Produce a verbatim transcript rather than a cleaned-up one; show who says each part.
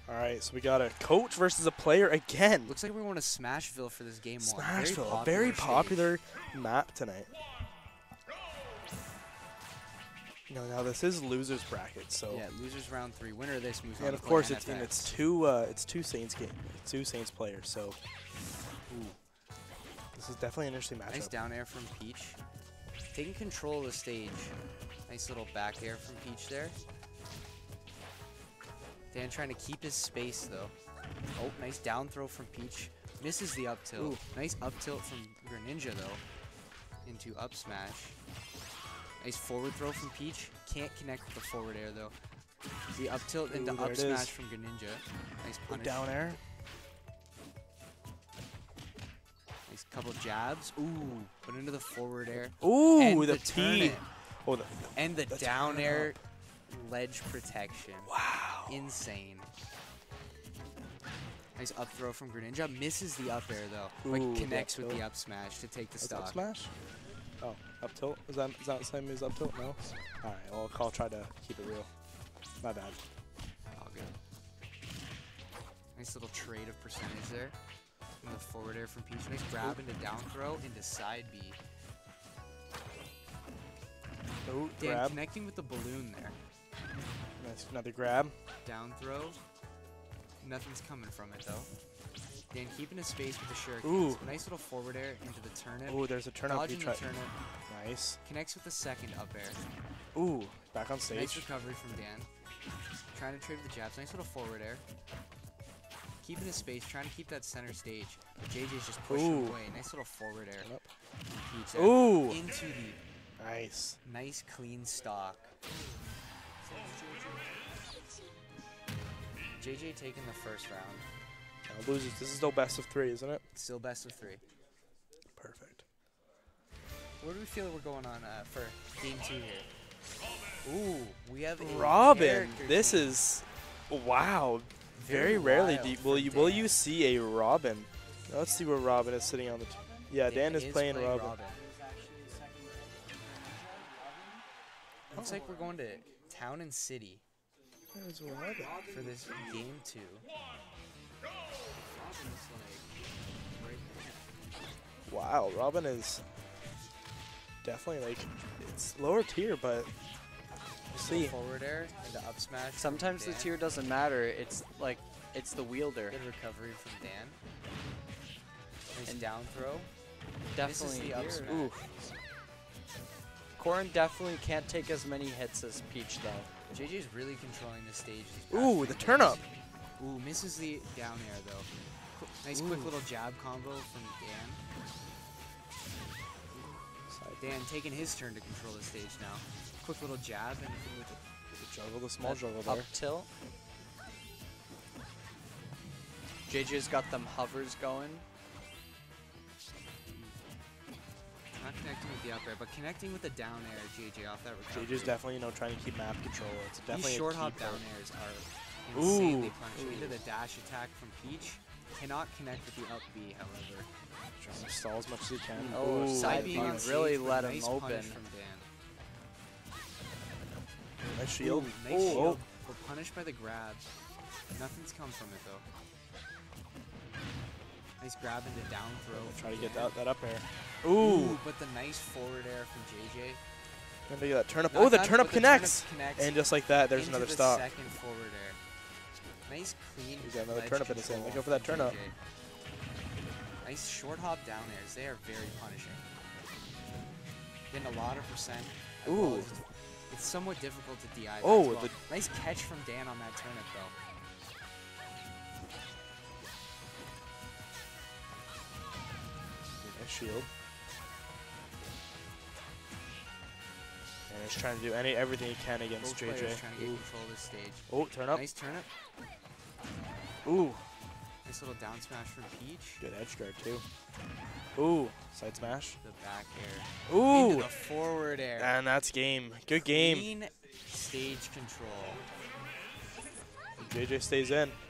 Speaker 1: All right, so we got a coach versus a player again.
Speaker 2: Looks like we're going to Smashville for this game one.
Speaker 1: Smashville, a
Speaker 2: very
Speaker 1: very
Speaker 2: stage.
Speaker 1: popular map tonight. No, now this is losers bracket, so
Speaker 2: Yeah, losers round three. Winner of this moves on
Speaker 1: and
Speaker 2: to
Speaker 1: of
Speaker 2: play
Speaker 1: course it's
Speaker 2: N F
Speaker 1: and
Speaker 2: X.
Speaker 1: it's two uh, it's two Saints game, two Saints players. So
Speaker 2: Ooh.
Speaker 1: this is definitely an interesting matchup.
Speaker 2: Nice down air from Peach. Taking control of the stage. Nice little back air from Peach there. Dan trying to keep his space though. Oh, nice down throw from Peach. Misses the up tilt.
Speaker 1: Ooh.
Speaker 2: Nice up tilt from Greninja though. Into up smash. Nice forward throw from Peach. Can't connect with the forward air though. The up tilt into
Speaker 1: Ooh, there
Speaker 2: up
Speaker 1: it
Speaker 2: smash
Speaker 1: is.
Speaker 2: from Greninja. Nice
Speaker 1: Ooh,
Speaker 2: punish.
Speaker 1: down air.
Speaker 2: Nice couple jabs. Ooh, put into the forward air.
Speaker 1: Ooh,
Speaker 2: And
Speaker 1: the,
Speaker 2: the turn
Speaker 1: T.
Speaker 2: it.
Speaker 1: Oh, the,
Speaker 2: And the
Speaker 1: That's
Speaker 2: down
Speaker 1: right
Speaker 2: air ledge protection.
Speaker 1: wow.
Speaker 2: Insane. Nice up throw from Greninja. Misses the up air though.
Speaker 1: Ooh,
Speaker 2: But
Speaker 1: the
Speaker 2: connects
Speaker 1: up
Speaker 2: with the
Speaker 1: tilt.
Speaker 2: up smash to take the
Speaker 1: That's
Speaker 2: stock.
Speaker 1: up smash? Oh, up tilt? Is that, is that the same as up tilt? No? Alright, well, I'll try to keep it real. My bad.
Speaker 2: All good. Nice little trade of percentage there. From the forward air from Peach. Nice grab into down throw into side B.
Speaker 1: Oh,
Speaker 2: Dan
Speaker 1: grab.
Speaker 2: connecting with the balloon there.
Speaker 1: Nice, another grab.
Speaker 2: Down throw. Nothing's coming from it though. Dan keeping his space with the shuriken.
Speaker 1: Ooh.
Speaker 2: Nice little forward air into the turnip.
Speaker 1: Oh, there's a turn up.
Speaker 2: Dodging
Speaker 1: You
Speaker 2: the
Speaker 1: try.
Speaker 2: turnip.
Speaker 1: Nice.
Speaker 2: Connects with the second up air.
Speaker 1: Ooh, back on
Speaker 2: Nice
Speaker 1: stage.
Speaker 2: recovery from Dan. Trying to trade with the jabs. Nice little forward air. Keeping his space, trying to keep that center stage. But J J's just pushing
Speaker 1: Ooh.
Speaker 2: away. Nice little forward air.
Speaker 1: Turn up.
Speaker 2: Peach there.
Speaker 1: Ooh,
Speaker 2: Into the
Speaker 1: nice.
Speaker 2: nice clean stock. J J taking the first round.
Speaker 1: Now losers. This is no best of three, isn't it?
Speaker 2: Still best of three.
Speaker 1: Perfect.
Speaker 2: Where do we feel we're going on uh, for game two here? Ooh, we have a
Speaker 1: Robin,
Speaker 2: character
Speaker 1: this
Speaker 2: change.
Speaker 1: is wow. Very,
Speaker 2: Very
Speaker 1: rarely
Speaker 2: wild
Speaker 1: do you,
Speaker 2: for
Speaker 1: will you will
Speaker 2: Dan.
Speaker 1: you see a Robin. Now let's see where Robin is sitting on the. T yeah, Dan, is playing Robin.
Speaker 2: Looks like we're going to Town and City
Speaker 1: Where's Robin?
Speaker 2: for this game two.
Speaker 1: Wow, Robin is definitely like it's lower tier, but we'll see.
Speaker 2: Forward air into up smash. from
Speaker 3: Sometimes the
Speaker 2: Dan.
Speaker 3: tier doesn't matter. It's like, it's the wielder.
Speaker 2: Good recovery from Dan. Nice
Speaker 3: And
Speaker 2: down throw.
Speaker 3: Definitely
Speaker 2: the up
Speaker 3: here.
Speaker 2: smash.
Speaker 1: Ooh,
Speaker 3: Corrin definitely can't take as many hits as Peach though.
Speaker 2: J J's really controlling the stage. these past
Speaker 1: ooh,
Speaker 2: few
Speaker 1: the
Speaker 2: games.
Speaker 1: turn up.
Speaker 2: Ooh, misses the down air though. Qu nice quick
Speaker 1: Ooh.
Speaker 2: little jab combo from Dan.
Speaker 1: Side
Speaker 2: Dan taking his turn to control the stage now. Quick little jab and with
Speaker 1: the juggle, the small
Speaker 3: That
Speaker 1: juggle
Speaker 3: up
Speaker 1: there.
Speaker 3: tilt. J J's got them hovers going.
Speaker 2: not connecting with the up air, but connecting with the down air. J J off that recovery.
Speaker 1: J J's definitely you know trying to keep map control. It's definitely
Speaker 2: These
Speaker 1: a
Speaker 2: short
Speaker 1: key
Speaker 2: hop
Speaker 1: part.
Speaker 2: down airs are
Speaker 1: Ooh.
Speaker 2: insanely punishing.
Speaker 1: Ooh.
Speaker 2: Into the dash attack from Peach. Cannot connect with the up B, however.
Speaker 1: Trying to stall as much as he can.
Speaker 3: Oh,
Speaker 1: Ooh,
Speaker 3: side
Speaker 2: Side B
Speaker 3: B
Speaker 2: on
Speaker 3: really
Speaker 2: stage, but
Speaker 3: let him
Speaker 2: nice
Speaker 3: open.
Speaker 2: punish from Dan.
Speaker 1: nice shield.
Speaker 2: Ooh, nice
Speaker 1: Oh,
Speaker 2: shield. We're punished by the grab. Nothing's come from it though. Nice grab into down throw.
Speaker 1: Try to
Speaker 2: from
Speaker 1: get
Speaker 2: Dan.
Speaker 1: that, that up air.
Speaker 2: Ooh,
Speaker 1: Ooh,
Speaker 2: but the nice forward air from J J.
Speaker 1: Gonna do that turn up.
Speaker 2: Not
Speaker 1: Oh, the
Speaker 2: bad,
Speaker 1: turn up
Speaker 2: but the turnip
Speaker 1: connects.
Speaker 2: connects
Speaker 1: And just like that, there's
Speaker 2: into
Speaker 1: another
Speaker 2: the
Speaker 1: stop.
Speaker 2: Second forward air. Nice clean.
Speaker 1: He's got another
Speaker 2: ledge
Speaker 1: turnip in his hand.
Speaker 2: control
Speaker 1: Look out for that
Speaker 2: from
Speaker 1: turnip.
Speaker 2: J J. Nice short hop down airs. They are very punishing. Getting a lot of percent. as well
Speaker 1: Ooh.
Speaker 2: as It's somewhat difficult to D I. that
Speaker 1: Oh,
Speaker 2: as well.
Speaker 1: the-
Speaker 2: Nice catch from Dan on that turnip though.
Speaker 1: Nice shield. And he's trying to do any everything he can against
Speaker 2: Both
Speaker 1: J
Speaker 2: players
Speaker 1: J.
Speaker 2: trying to get
Speaker 1: Ooh.
Speaker 2: control of this stage.
Speaker 1: Oh, turn up.
Speaker 2: Nice turnip.
Speaker 1: Ooh,
Speaker 2: Nice little down smash from Peach.
Speaker 1: good edge guard too. Ooh, side smash.
Speaker 2: The back air.
Speaker 1: Ooh,
Speaker 2: Into the forward air.
Speaker 1: and that's game. Good game.
Speaker 2: Clean stage control.
Speaker 1: J J stays in.